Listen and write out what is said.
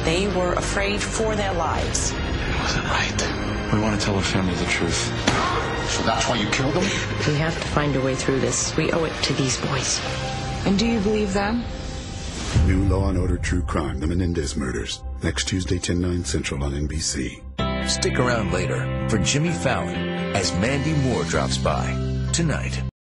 They were afraid for their lives. It wasn't right. We want to tell our family the truth. So that's why you killed them? We have to find a way through this. We owe it to these boys. And do you believe them? New Law & Order True Crime, The Menendez Murders. Next Tuesday, 10/9 Central on NBC. Stick around later for Jimmy Fallon as Mandy Moore drops by tonight.